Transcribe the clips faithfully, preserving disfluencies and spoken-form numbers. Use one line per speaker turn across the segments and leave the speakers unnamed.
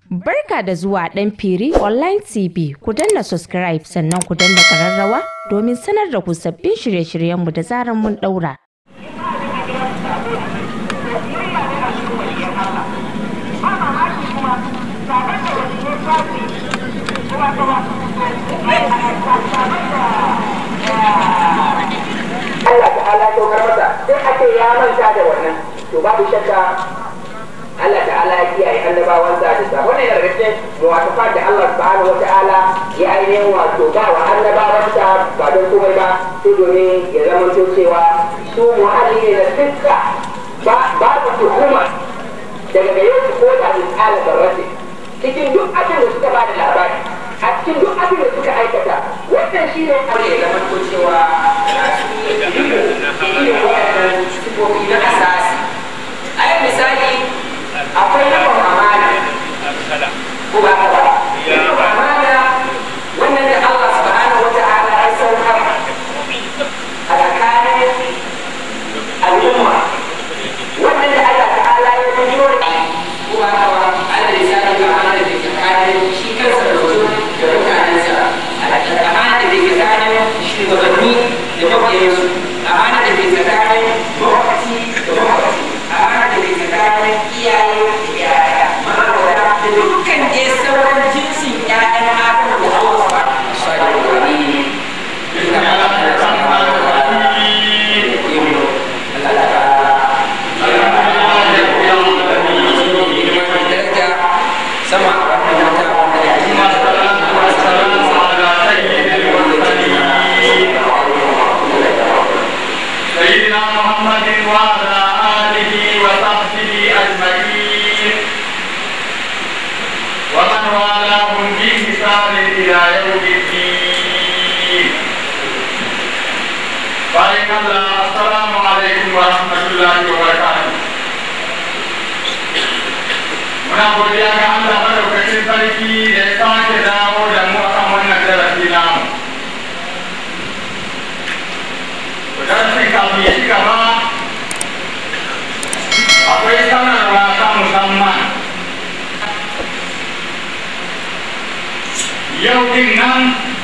Barka da zuwa ɗan firi online T V, ku danna subscribe sannan ku danna ƙararrawa domin sanar da ku sabbin shirye-shiryenmu da zarar mun ɗaura.
Allah ta'ala saukar masa sai ake ya manta da wannan to babu shakka Allah ta'ala ya kiyaye annabawansa da sa wannan yana cikin muwafaqa da Allah subhanahu wata'ala ya ainihin wato ba wa annabawansa ba don komai ba sai domin ya zama cewa su muhalli ne da dukka ba ba ku tuhuma daga gare su ko da misali barrati cikin duk abin da suka ba da labari a cikin duk abin da suka aikata wannan shi ne abin da zama cewa sifofi na asasi a yi misali akwai nufin amana ko ba ka ba nufin amana wannan da Allah subhanahu wa ta'ala ya saukar a tsakanin al'umma wannan da Allah ta'ala ya fito da ko ba ka ba Allah ya sa ka amana da ke tsakanin shi kansa da mutum da mutanensa amana da ke tsakanin shugabanni da mabiyansu amana da ke tsakanin mawaƙaci da mawaƙaci amana da ke tsakanin iyaye da yaya ma'aurata da dukkan dai sauran jinsin ƴaƴan adam da Allah ba su da wani duka Allah da sama da wani Allah ta sama wannan wata wanda ya yi
سيدنا محمد وعلى آله وصحبه أجمعين ومن والاهم بإحسان إلى يوم الدين. بارك الله. السلام عليكم ورحمة الله وبركاته. muna godiya ga Allah madaukakin sarki da ya sake dawo da mu akan wannan darasi namu. Darasin kafin ya ci gaba akwai sanarwa ta musamman. Yau din nan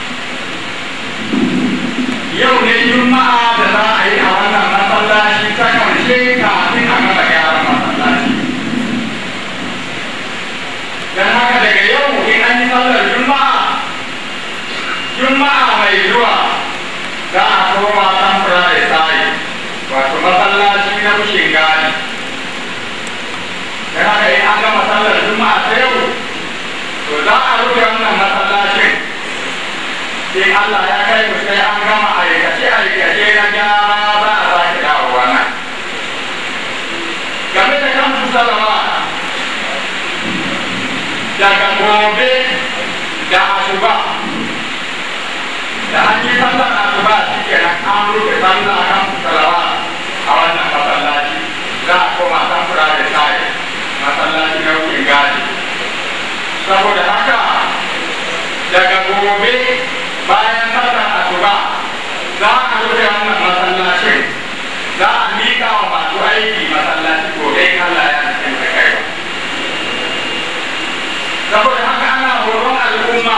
yau ne Juma'a da za a yi a wannan masallaci ta karshe kafin a gama gyaran masallaci. Don haka daga yau in an yi sallar Juma'a Juma'a mai zuwa za a koma tamfura da sayi wato masallaci na bushin gani. Don haka in an gama sallar Juma'a ta yau to za a rufe wannan masallacin sai Allah ya kai mu sai an gama aikace aikace na gyara za a sake dawowa nan. Game da kamsu salama daga gobe da asuba da an yi sallar asuba shi kenan an rufe sallar kamsu salama a wannan masallaci za a koma tamfura da sayi masallaci na wukin gadi. Saboda haka daga gobe bayan sallar asuba za a rufe wannan masallacin za a miƙa wa masu aiki masallaci gobe in Allah ya cikin da kai. Saboda haka ana horon al'umma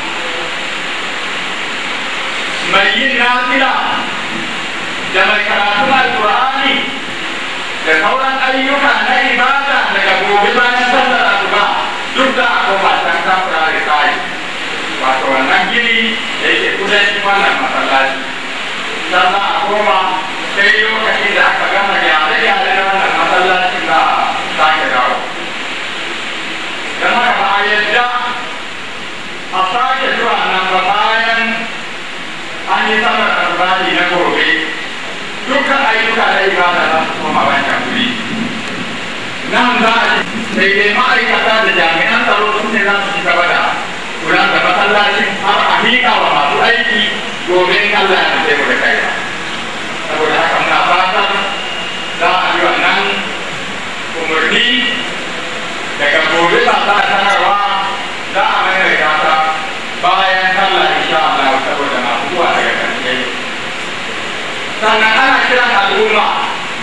mai yin nafila da mai karatun alƙur'ani da sauran ayyuka na ibada daga gobe bayan sallar asuba duk da a koma can tamfura da sayi wato wannan gini da yake kudancin wannan masallaci sannan a koma sai lokacin da aka gama gyare-gyare na wannan masallacin da a sake dawo. Don haka ba a yadda a sake zuwa nan ba bayan an yi sallar arbani na gobe dukkan ayyuka da ibada za su koma wancan wuri. Nan za a sai dai ma'aikata da jami'an tsaro su ne za su ci gaba da kula da masallacin har a miƙa wa masu aiki gobe in Allah ya nufe mu da kai. Saboda haka muna fatan za a yi wannan umarni daga gobe ba za a sanarwa za a maimaita ta bayan sallah insha Allah saboda masu zuwa daga ƙarshe. Sannan ana kiran al'umma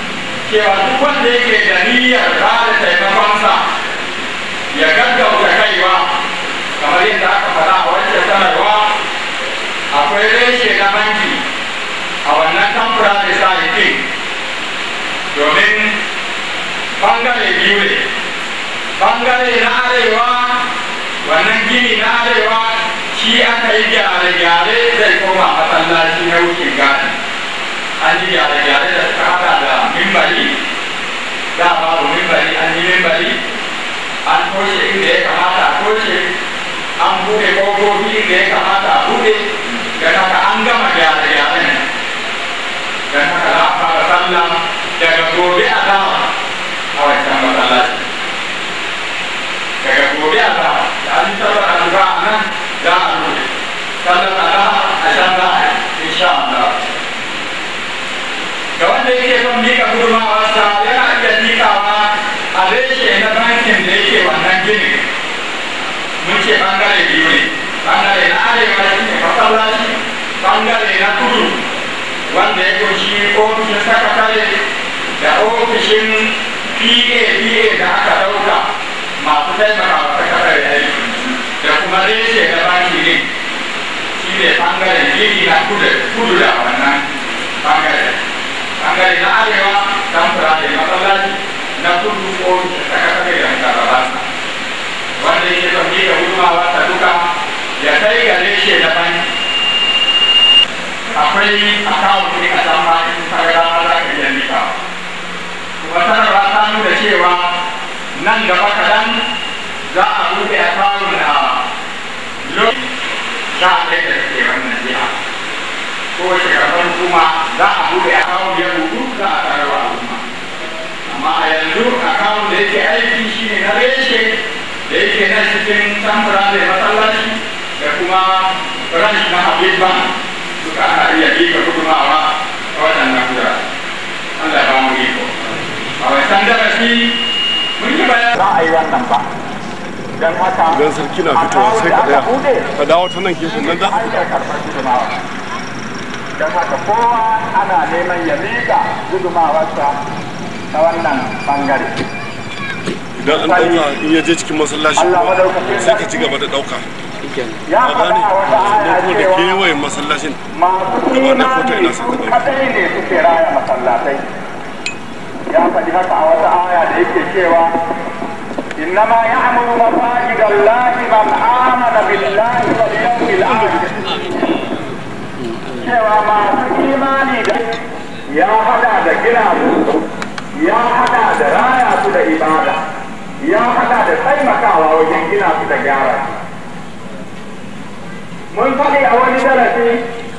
cewa duk wanda yake da niyyar ba da taimakonsa ya gaggauta kai faɗa a wancan sanarwa akwai reshe na banki a wannan temporary site ɗin domin bangare biyu ne. Bangare na arewa wannan gini na arewa shi aka yi gyare-gyare zai koma masallaci na wucin gadi. An yi gyare-gyare da suka hada da mimbari, da babu mimbari an yi mimbari, an toshe inda ya kamata a toshe, an buɗe ƙofofi inda ya kamata a buɗe, da haka an gama gyare-gyaren. Don haka za a fara sallah daga gobe a zama a wancan masallaci. Daga gobe a zama da an yi sallar azuba a nan za a rufe. Sallar azahar a can za a yi insha Allah. Da wanda yake son mika gudunmawarsa yana iya mikawa a reshe na bankin da yake wannan ginin. Mun ce bangare biyu ne, bangare na arewa shi ne masallaci, bangare na kudu wanda ya kunshi ofishin sakatare da ofishin P A P A da aka dauka masu taimakawa sakatare aiki da kuma reshe na banki ne shi ne bangaren gini na kudu da wannan bangare. Bangare na arewa tamfura da masallaci na kudu ofishin sakatare da mukarrabansa wanda yake son miƙa gudunmawa ta duka ya kai ga reshe na banki. Akwai akawun ne a can bayan sarara za ka iya nika. Kuma sanarwa ta nuna cewa nan gaba kaɗan za a buɗe akawun a lokacin za a kai da ke wannan jiha. Kowace karɓar hukuma za a buɗe akawun ya buɗu za a sararwa al'umma. Amma a yanzu akawun da yake aiki shi ne na reshe da yake na cikin tamfura da masallaci da kuma branch na Habib Bank. Suka ana iya bika gudumawa a waɗannan kura. Allah ba mu iko. A wancan darasi mun yi bayan za a yi wannan ba. Don haka
idan sarki na fitowa sai ka tsaya ka dawo ta nan gefen nan da.
Don haka kowa ana neman ya miƙa gudumawarsa ta wannan bangare.
Idan an ɗauka in ya je cikin masallaci sai ka ci gaba da ɗauka.
Ya faɗa a wata aya
da kewayen masallacin
masu imani su kadai ne suke raya masallatai. Ya faɗi haka a wata aya da yake cewa innama ya'muru masajid Allah man amana billahi wal yawmil akhir. Cewa masu imani da ya hada da gina su, ya hada da raya su da ibada, ya hada da taimakawa wajen gina su da gyara su. Mun faɗi a wani darasi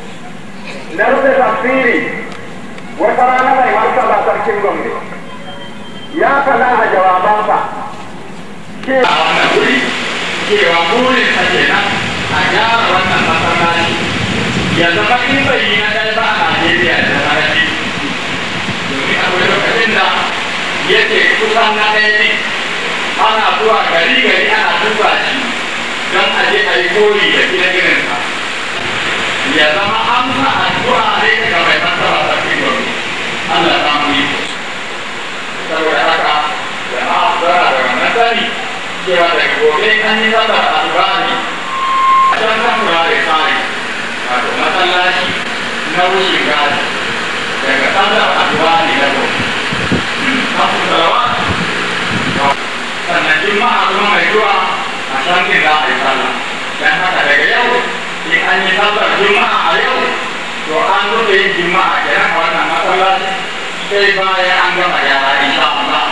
na rufe tafsiri wata rana mai martaba sarkin Gombe ya faɗa a jawabansa ce a wannan wuri cewa burin sa kenan a gyara wannan masallaci ya zama in bai yi na ɗaya ba a Najeriya da zama na biyu domin akwai lokacin da yake kusan na ɗaya ne ana zuwa gari gari ana duba shi don a je a yi koyi da gine-ginensa ya zama an sa addu'a ne ga mai martaba sarkin Gombe Allah ta mu yi saboda haka jama'a zara da wannan sani cewa daga gobe an yi sallar asibari a can kan turare tsari wato masallaci na wucin gadi daga sallar asibari na gobe kafin salawa sannan juma'a kuma mai zuwa a can kin za a yi sallah don haka daga yau in an yi sallar juma'a a yau to an rufe yin juma'a kenan a wannan masallaci sai bayan an gama yara insha Allah.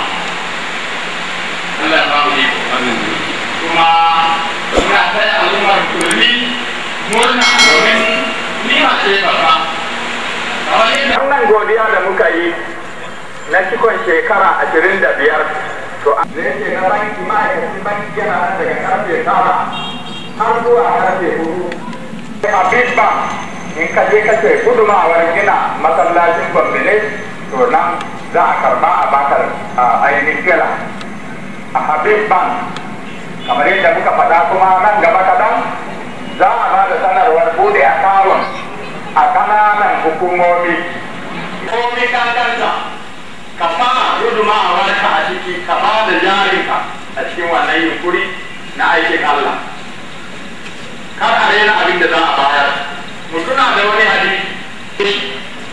Allah ba mu iko. Kuma ina sai al'ummar musulmi murna domin nima ce babba. Kamar yadda wannan godiya da muka yi na cikon shekara ashirin da biyar to a zai ce na banki ma'aikacin banki yana nan daga karfe tara har zuwa karfe hudu. A Bisba in ka je ka ce gudumawar gina masallacin Gombe ne to nan za a karba a bakar ainihin gila a Habib Bank kamar yadda muka faɗa kuma nan gaba kaɗan za a ba da sanarwar bude akawun a ƙananan hukumomi. Komi kankanta ka fara gudumawar ka a ciki ka ba da jarinka a cikin wannan yunkuri na aikin Allah. rena abin da za a bayar. Mutuna da wani hadisi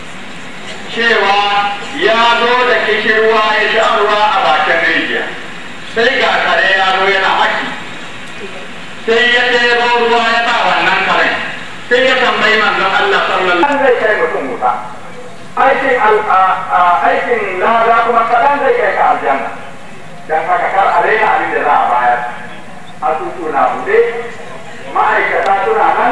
cewa ya zo da kishirwa ya sha ruwa a bakin rijiya, sai ga kare ya zo yana haki, sai ya ɗebo ruwa ya sa wannan karen, sai ya tambayi manzon Allah sallallahu alaihi wasallam zai kai mutum wuta, aikin aikin lada kuma kaɗan zai kai ka aljanna, dan haka kar a rena abin da za a bayar. Asusu na bude, ma'aikata suna nan.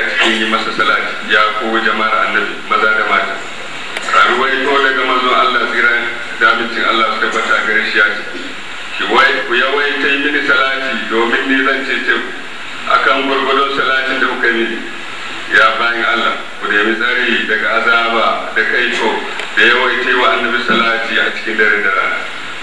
masa salati ya ku jama'ar annabi maza da mata. Karuwai to daga manzon Allah yawaita yi mini salati domin ni zan cece ku akan gwargwadon salatin da kuka mini. Ya bayan Allah, ku nemi tsari daga azaba da kaito da yawaita wa annabi salati a cikin dare da rana.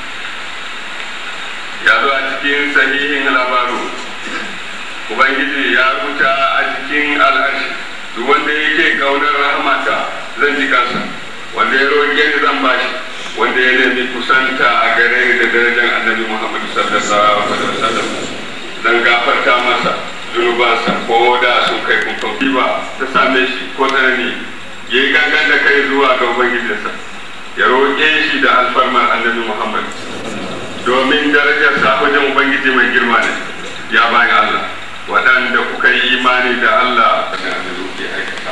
Ya zo a cikin sahihin labaru, Ubangiji ya rubuta a cikin al'arshi, duk wanda yake kaunar rahmata zan ji kansa, wanda ya roƙe ni zan bashi, wanda ya nemi kusanta a gare ni da darajar annabi Muhammadu sallallahu alaihi wasallam zan gafarta masa zunubansa ko da sun kai kumfafi ba ta same shi ko tsanani, ya yi gangan da kai zuwa ga Ubangijinsa, ya roƙe shi da alfarmar annabi Muhammad domin darajarsa wajen Ubangiji mai girma ne. Ya bayan Allah, waɗanda kuka yi imani da Allah da annabi ke aikata.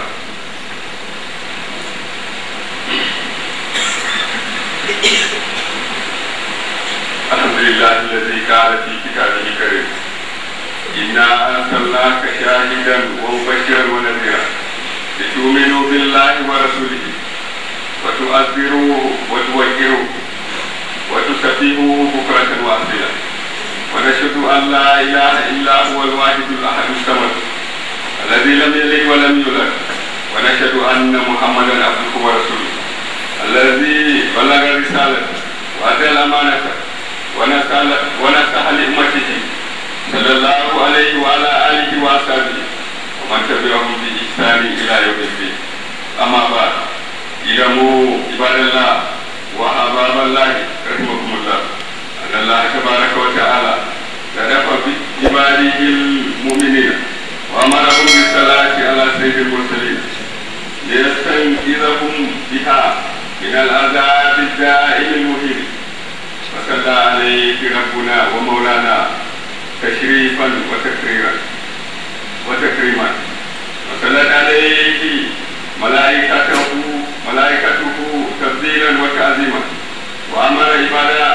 Alhamdulillah alladhi qala fi kitabihi karim inna arsalnaka shahidan wa mubashiran wa nadhira litu'minu billahi wa rasulihi wa tu'azziruhu wa tuwaqqiruhu wa tusabbihuhu bukratan wa asila wa nashhadu an la ilaha illa huwa al-wahidul ahadus samad alladhi lam yalid wa lam yulad wa nashhadu anna muhammadan abduhu wa rasuluhu alladhi balagha risalata wa adda al-amanata ونصح لأمته صلى الله عليه وعلى آله وصحبه ومن تبعهم بإحسان إلى يوم الدين. أما بعد، اعلموا عباد الله وأحباب الله رحمكم الله أن الله تبارك وتعالى كتب بعباده المؤمنين وأمرهم بالصلاة على سيد المرسلين ليستنقذهم بها من العذاب الدائم المهين. وصلى عليه ربنا ومولانا تشريفا وتكريما وتكريما وصلت عليه ملائكته ملائكته تبديلا وتعظيما وامر عباده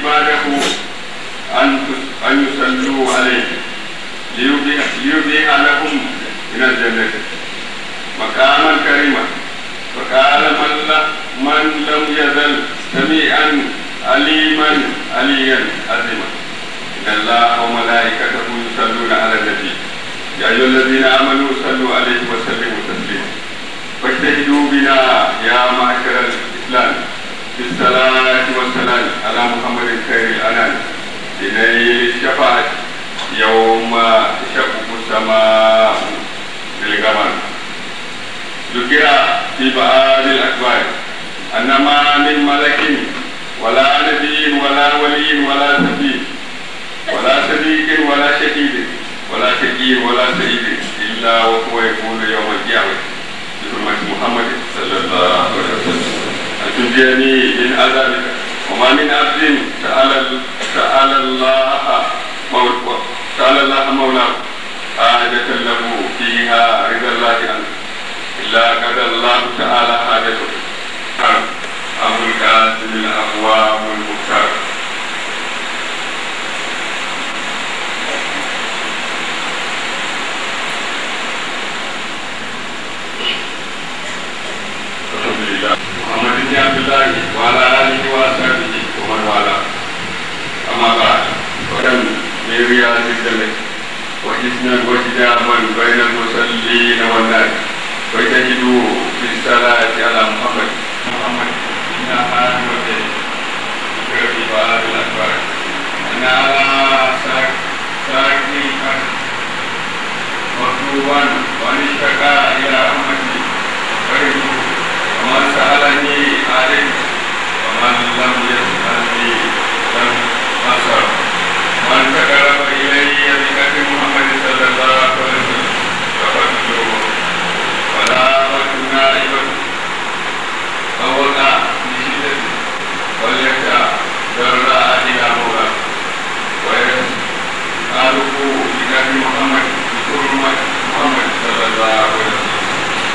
ان ان يصلوا عليه ليبيح لهم من الجنه مقاما كريما. فقال من من لم يزل سميعا عليما عليا عظيما ان الله وملائكته يصلون على النبي يا ايها الذين امنوا صلوا عليه وسلموا تسليما. فاجتهدوا بنا يا معشر الاسلام بالصلاه والسلام على محمد خير الانام لنيل الشفاعه يوم تشقق السماء بالغمام. ذكر في بعض الاخبار ان ما من ملك ولا نبي ولا ولي ولا سفيه ولا صديق ولا شهيد ولا شقي ولا سعيد الا وهو يقول يوم القيامه بحرمه محمد صلى الله عليه وسلم ان تنجيني من عذابك. وما من عبد سال سال الله سال الله مولاه حاجة له فيها رضا الله عنه الا قضى الله تعالى حاجته. أبو القاسم الأقوام المختار. الحمد لله محمد بن عبد الله وعلى آله وصحبه ومن والاه. أما بعد، فكم من رياض الجنة وحسنا وحجابا بين المصلين والناس واجتهدوا في الصلاة على محمد محمد إنها نوتي في بعض الأخبار أن على ساكن مكتوبا وأن اشتكى إلى أمتي فرحوا ومن سألني عليه ومن لم يسألني لم أصر ومن تقرب إلي بكتب محمد صلى الله عليه وسلم غفرت له ولا نائبة فوقع بشدة وليخشى ضراء إلى مولاه ويسأله بكتب محمد بحرمة محمد صلى الله عليه وسلم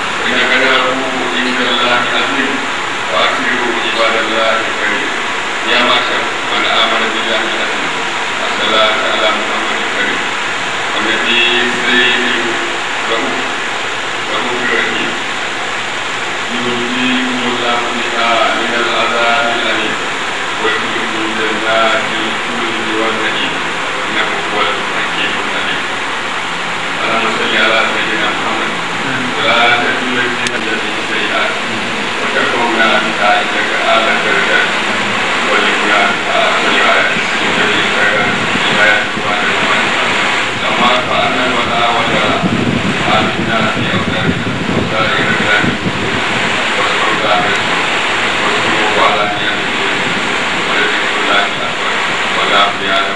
على سيدنا محمد ولا تجعل في الذي سيئات وتكون بك عندك آل درجات ولكنا ولغاية ولغاية لما فعلنا ولا ولا آمنا في أولادنا وسائر الناس والسلطان والسلوك على نيته ولذكر الله أكبر ولا بيعلم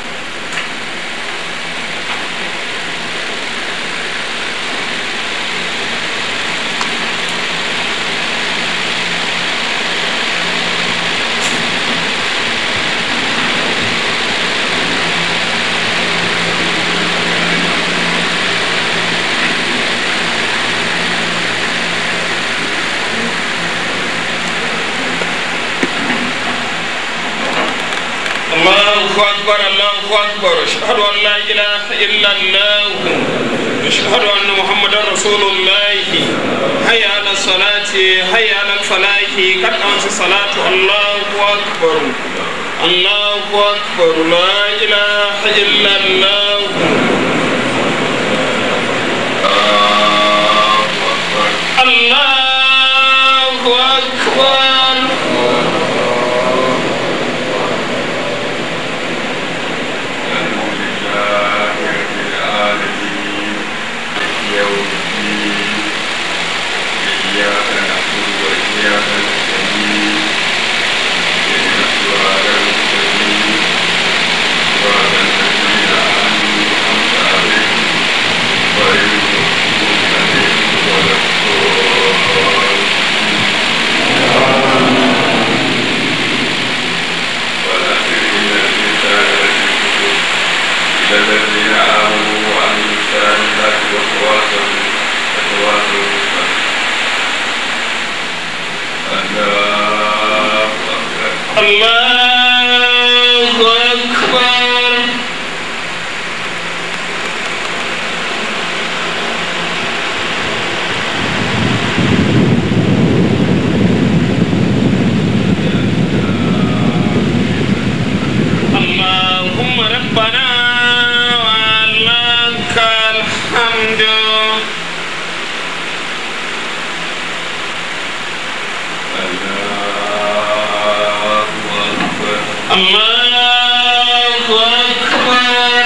الله أكبر الله أكبر أشهد أن لا إله إلا الله أشهد أن محمدا رسول الله حي على الصلاة حي على الفلاح قد قامت الصلاة الله أكبر الله أكبر لا إله إلا الله الله أكبر الذين آمنوا وعملوا الصالحات وتواصوا وتواصوا الله أكبر الله أكبر اللهم ربنا الله أكبر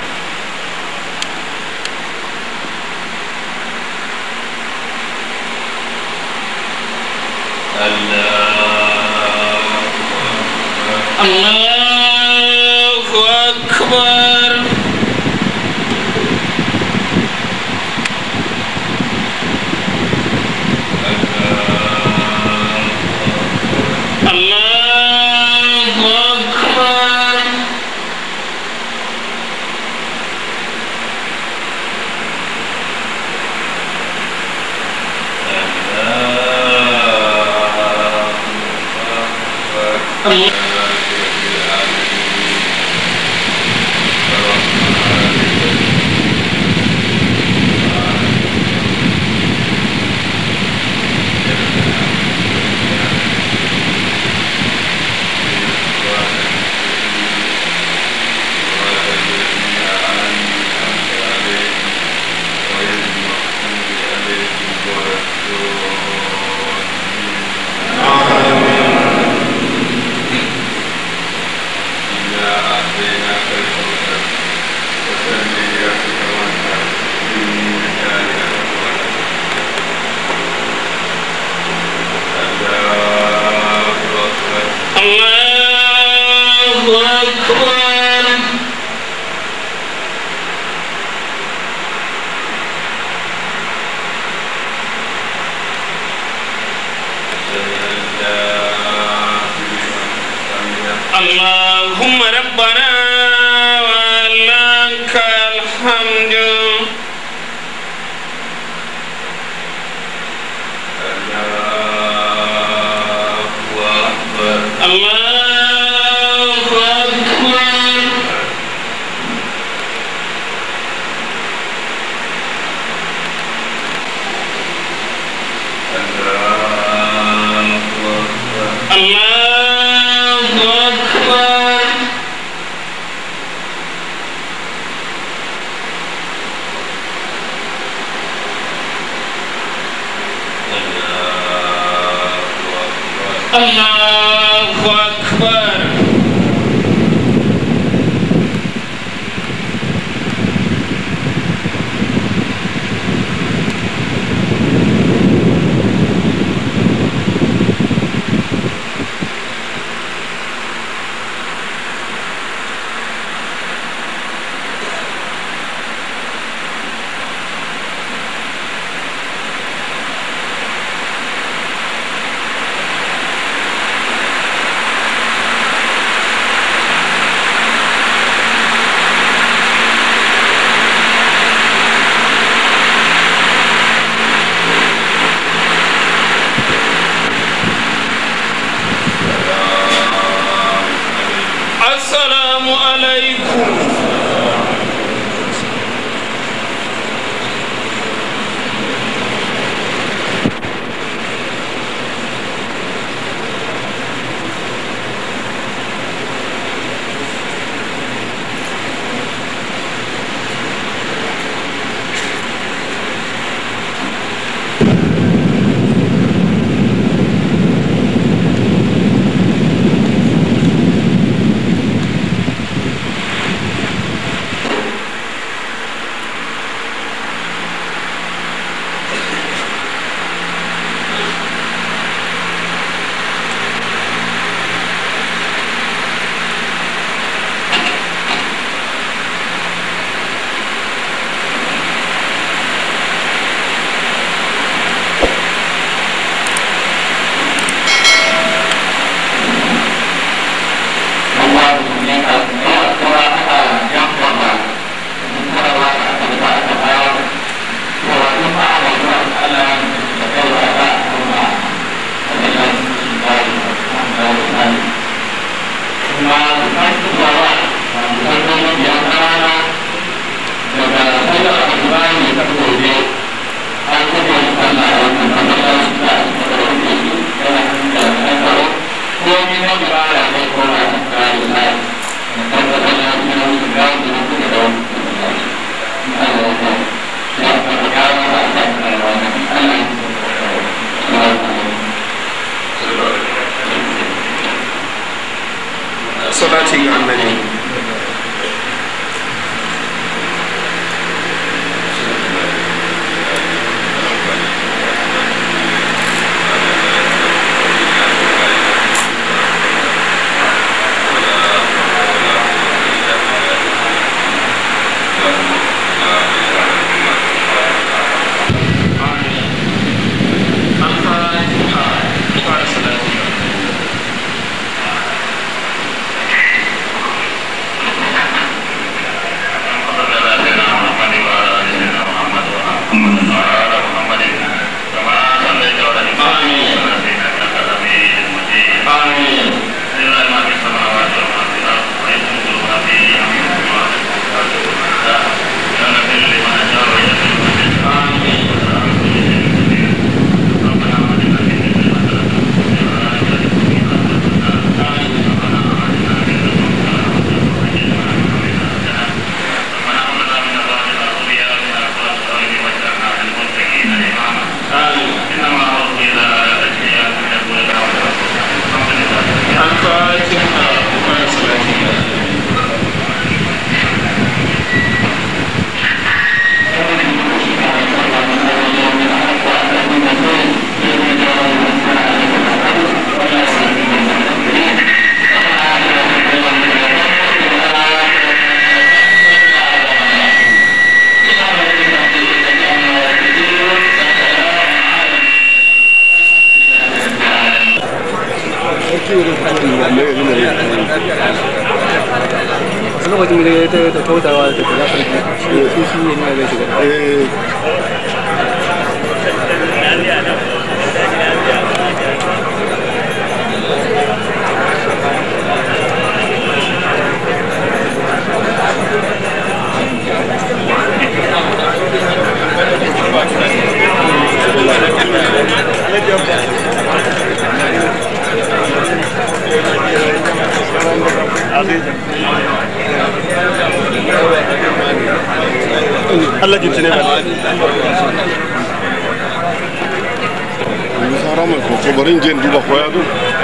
الله أكبر اللهم ربنا ولك الحمد الله أكبر الله أكبر Allahu Akbar. Assalamu alaikum.
Salati ga annabi.
lokacin da ta kautawa da ta zafi shi shi ne na gashi da
Allah jinci ne ba Musa Ramar ko bari in je duba ko ya zo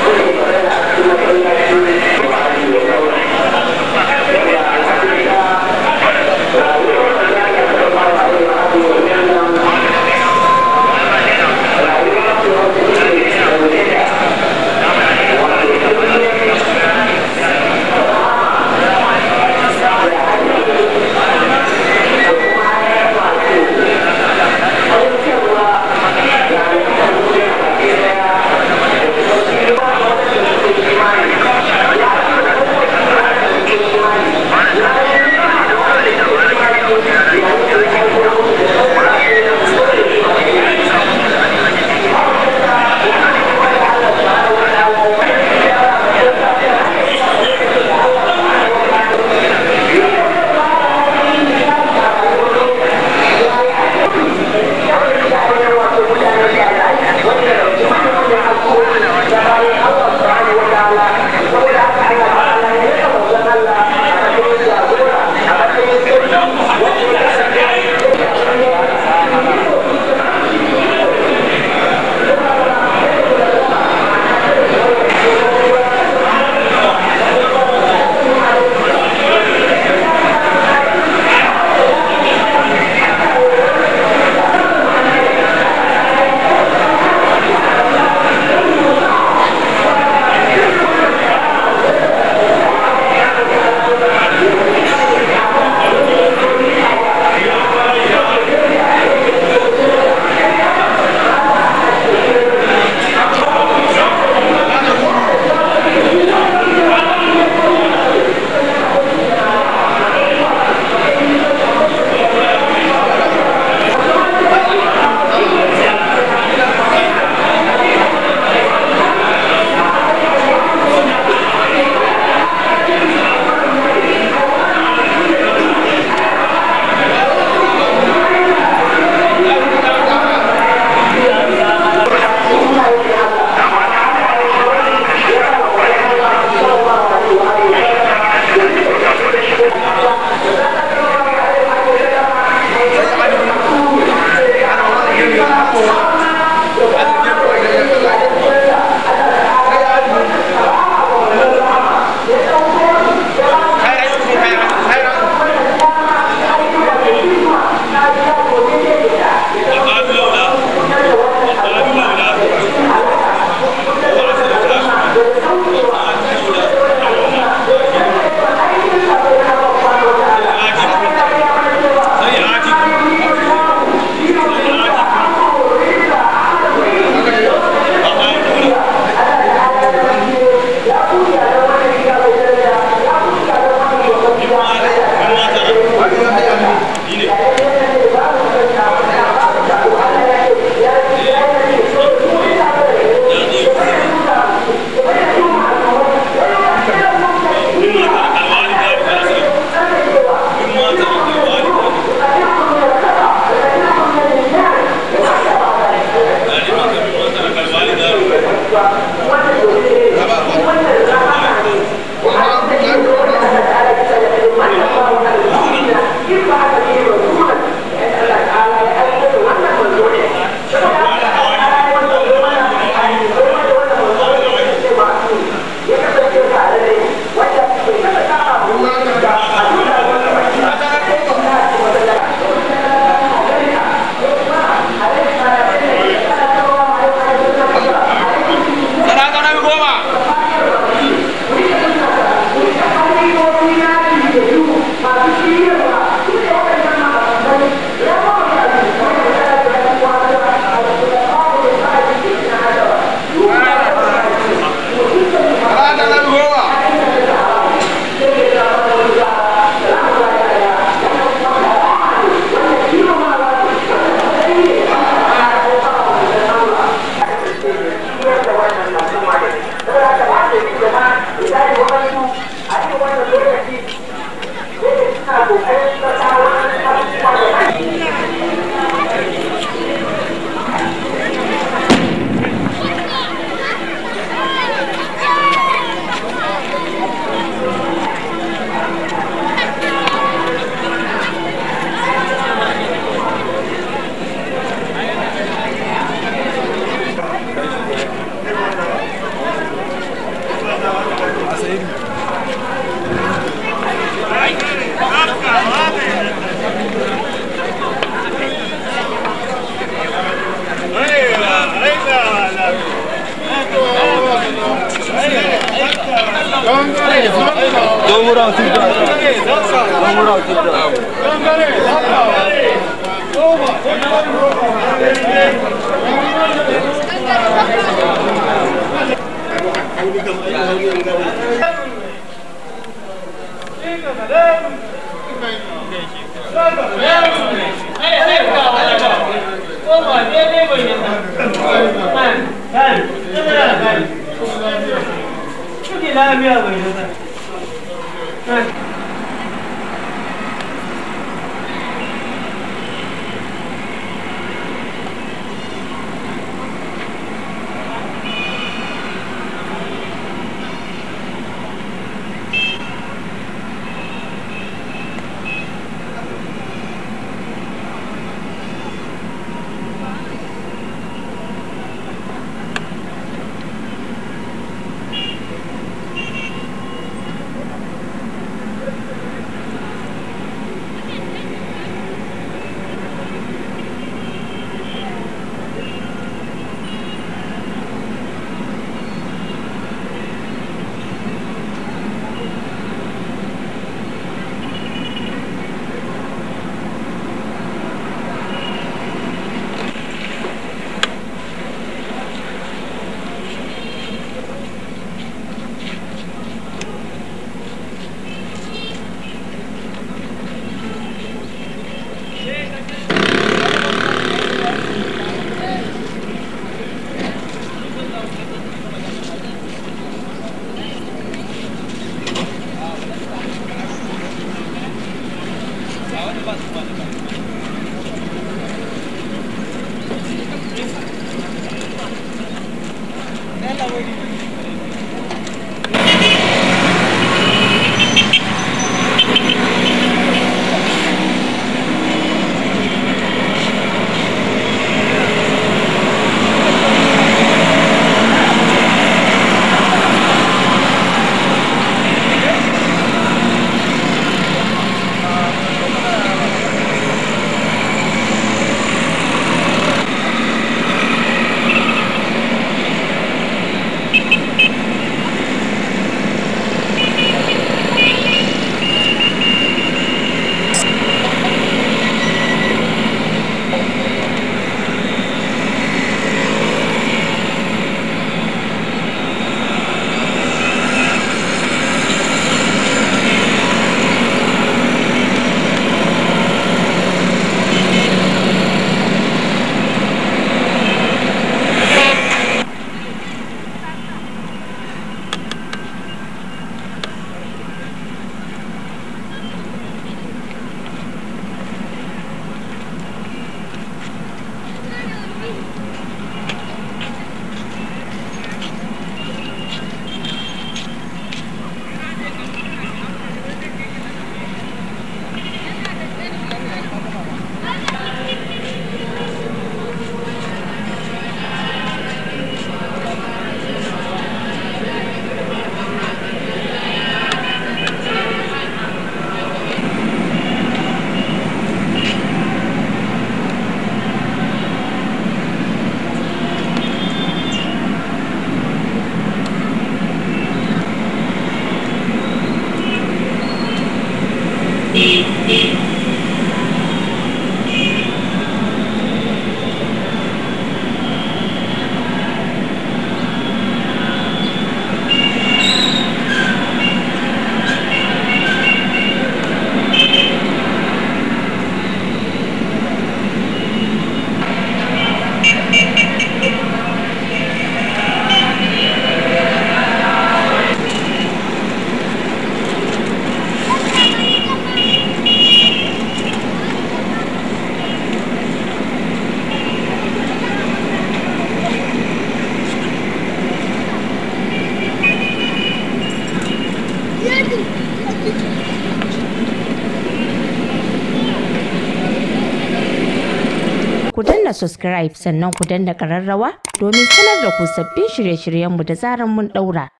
Ku danna subscribe sannan ku danna ƙararrawa domin sanar da ku sabbin shirye-shiryenmu da zarar mun ɗaura.